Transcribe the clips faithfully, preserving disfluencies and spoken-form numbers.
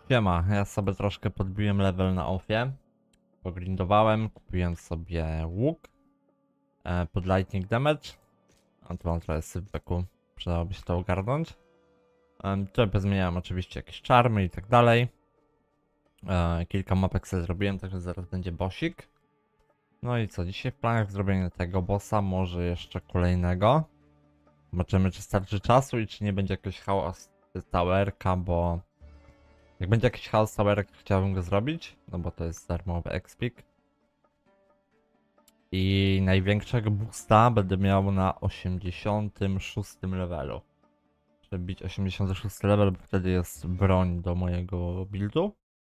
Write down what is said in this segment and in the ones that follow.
Siema, ja sobie troszkę podbiłem level na offie. Pogrindowałem, kupiłem sobie łuk e, pod lightning damage. A tu mam trochę sypbeku, przydałoby się to ogarnąć. E, trochę zmieniałem oczywiście jakieś czarmy i tak dalej. E, kilka mapek sobie zrobiłem, także zaraz będzie bossik. No i co, dzisiaj w planach zrobienia tego bossa, może jeszcze kolejnego. Zobaczymy, czy starczy czasu i czy nie będzie jakiegoś chaos towerka, bo jak będzie jakiś chaos towerek, chciałbym go zrobić, no bo to jest darmowy expik. I największego boosta będę miał na osiemdziesiątym szóstym levelu. Żeby bić osiemdziesiąty szósty level, bo wtedy jest broń do mojego buildu.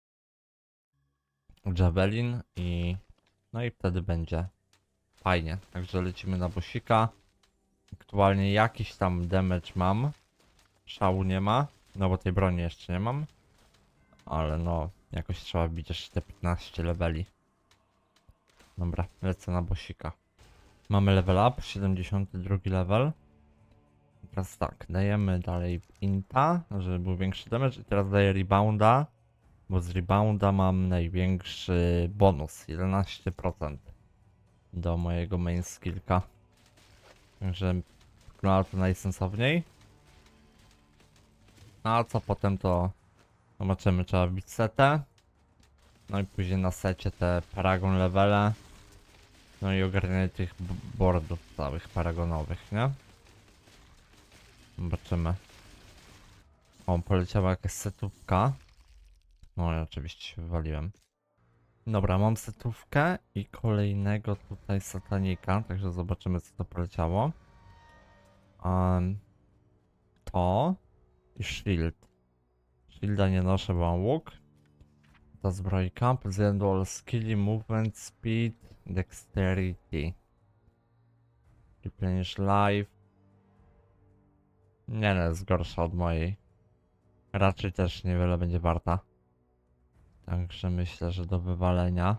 Javelin i... no i wtedy będzie fajnie. Także lecimy na bossika. Aktualnie jakiś tam damage mam. Szału nie ma, no bo tej broni jeszcze nie mam. Ale no, jakoś trzeba bić jeszcze te piętnaście leveli. Dobra, lecę na bossika. Mamy level up, siedemdziesiąty drugi level. Teraz tak, dajemy dalej inta, żeby był większy damage i teraz daję rebounda, bo z rebounda mam największy bonus, jedenaście procent do mojego main skillka. Także wygląda to najsensowniej. No a co potem to zobaczymy, trzeba wbić setę. No i później na secie te paragon levele. No i ogarnianie tych boardów całych paragonowych, nie? Zobaczymy. O, poleciała jakaś setówka. No i oczywiście się wywaliłem. Dobra, mam setówkę i kolejnego tutaj satanika, także zobaczymy, co to poleciało. Um, to i shield. Shielda nie noszę, bo mam łuk. Ta zbrojka, plus dual skilli, movement, speed, dexterity. Replenish life. Nie no, jest gorsza od mojej. Raczej też niewiele będzie warta. Także myślę, że do wywalenia.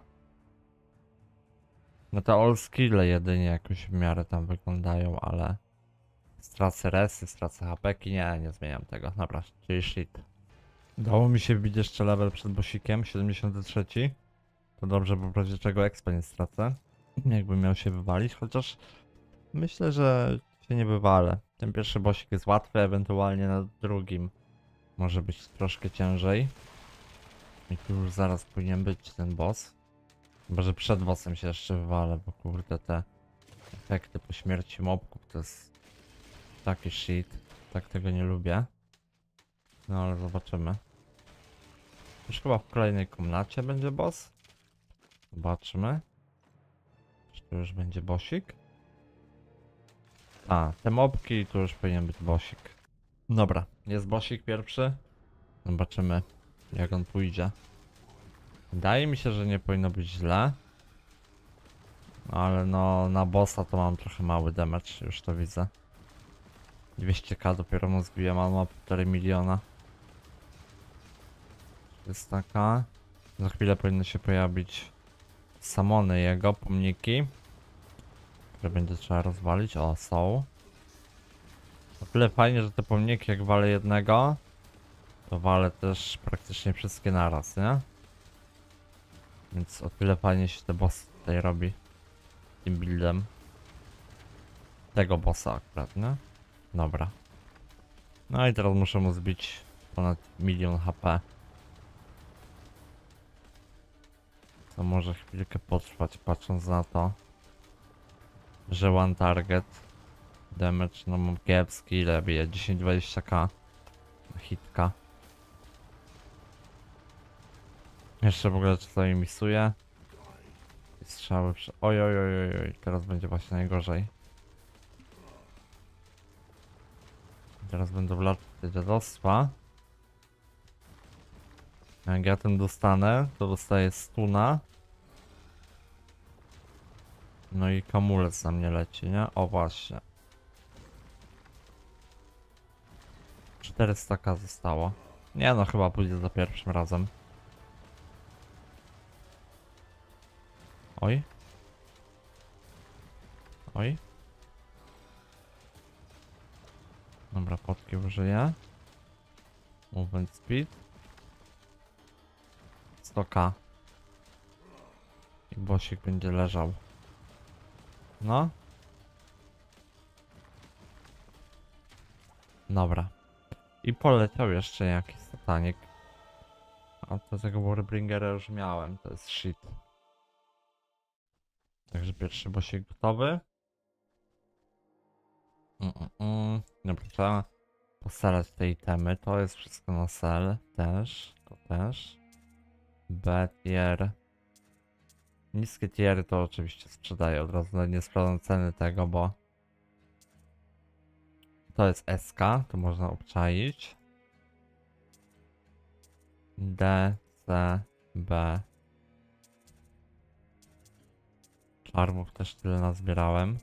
No te all skille jedynie jakoś w miarę tam wyglądają, ale... stracę resy, stracę hapeki, nie, nie zmieniam tego. Dobra, czyli shit. Dało mi się wbić jeszcze level przed bossikiem, siedemdziesiąty trzeci. To dobrze, bo w razie czego expa nie stracę. Jakbym miał się wywalić, chociaż... myślę, że się nie wywalę. Ten pierwszy bossik jest łatwy, ewentualnie na drugim może być troszkę ciężej. I tu już zaraz powinien być ten boss. Chyba, że przed bossem się jeszcze wywalę, bo kurde te efekty po śmierci mobków to jest taki shit. Tak tego nie lubię. No ale zobaczymy. Już chyba w kolejnej komnacie będzie boss. Zobaczymy. Czy to już będzie bossik? A, te mobki tu już powinien być bossik. Dobra, jest bossik pierwszy. Zobaczymy, jak on pójdzie. Wydaje mi się, że nie powinno być źle. Ale no, na bossa to mam trochę mały damage, już to widzę. dwieście ka dopiero mu zbiłem, a ma półtora miliona. trzysta ka. Za chwilę powinny się pojawić samony jego, pomniki, które będzie trzeba rozwalić. O, są. O tyle fajnie, że te pomniki, jak walę jednego, to walę też praktycznie wszystkie naraz, nie? Więc o tyle fajnie się te bossy tutaj robi tym buildem. Tego bossa akurat, nie? Dobra. No i teraz muszę mu zbić ponad milion H P. To może chwilkę potrwać, patrząc na to, że one target damage, no mam kiepski, ile bije? dziesięć dwadzieścia ka hitka. Jeszcze w ogóle czasami misuje. I strzały przy... oj, oj, oj, oj, oj, teraz będzie właśnie najgorzej. Teraz będę wlać do dziadostwa. Jak ja tym dostanę, to dostaję stuna. No i kamulec na mnie leci, nie? O właśnie. czterysta ka zostało. Nie no, chyba pójdzie za pierwszym razem. Oj. Oj. Dobra, potki użyję. Movement speed. sto ka. I bossik będzie leżał. No. Dobra. I poleciał jeszcze jakiś satanik. A to tego Warbringera już miałem, to jest shit. Także pierwszy bossik gotowy. Mm, mm, mm. Dobra, trzeba poselać te itemy. To jest wszystko na sel. Też, to też. B tier. Niskie tiery to oczywiście sprzedaję od razu. Nawet nie sprawdzam ceny tego, bo to jest S K, to można obczaić. D, C, B. Czarmów też tyle nazbierałem.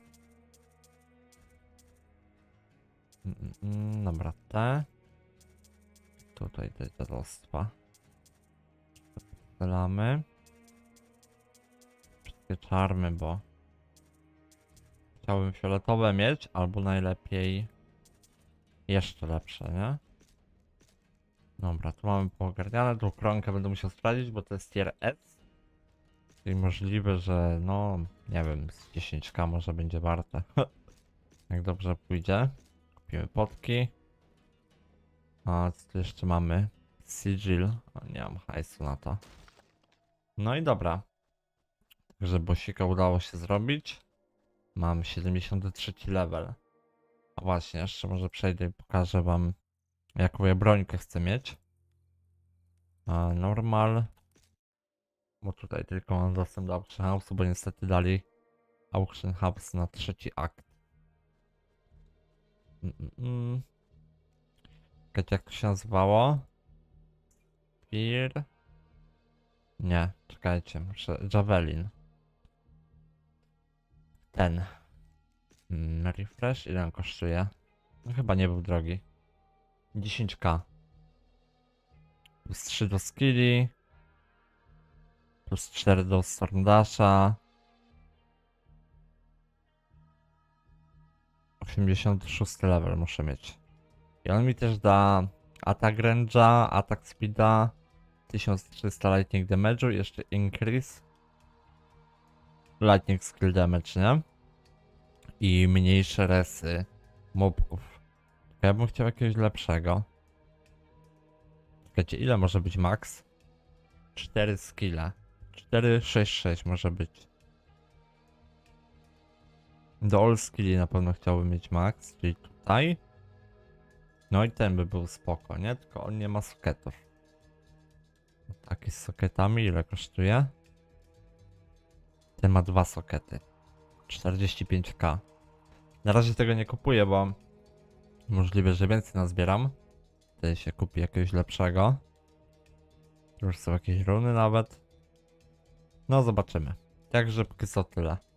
Mm, mm, mm, dobra, T. Tutaj te dziadostwa. Strzelamy. Wszystkie czarmy, bo chciałbym fioletowe mieć, albo najlepiej jeszcze lepsze, nie? Dobra, tu mamy poogarniane, tą kronkę będę musiał sprawdzić, bo to jest tier S. Czyli możliwe, że no, nie wiem, z dziesięć ka może będzie warte. Jak dobrze pójdzie. Kupimy potki. A co tu jeszcze mamy? Sigil. O, nie mam hajsu na to. No i dobra. Także bossika udało się zrobić. Mam siedemdziesiąty trzeci level. A właśnie, jeszcze może przejdę i pokażę wam, jaką ja brońkę chcę mieć. A normal. Bo tutaj tylko mam dostęp do Auction House'u, bo niestety dali Auction House na trzeci akt. Mm, mm, mm. Czekajcie, jak to się nazywało? Spear? Nie, czekajcie, muszę... Javelin. Ten. Mm, refresh, ile on kosztuje? No, chyba nie był drogi. dziesięć ka. Plus trzy do skilli. Plus cztery do Stormdasha. osiemdziesiąty szósty level muszę mieć. I on mi też da attack range'a, attack speeda, tysiąc trzysta lightning damage'u i jeszcze increase lightning skill damage, nie? I mniejsze resy mobków. Ja bym chciał jakiegoś lepszego. Czekajcie, ile może być max? cztery skille. cztery sześć sześć może być. Do all skilli na pewno chciałbym mieć max, czyli tutaj. No i ten by był spoko, nie? Tylko on nie ma soketów. Taki z soketami ile kosztuje? Ten ma dwa sokety. czterdzieści pięć ka. Na razie tego nie kupuję, bo możliwe, że więcej nazbieram. Wtedy się kupi jakiegoś lepszego. Już są jakieś runy nawet. No zobaczymy. Także póki co tyle.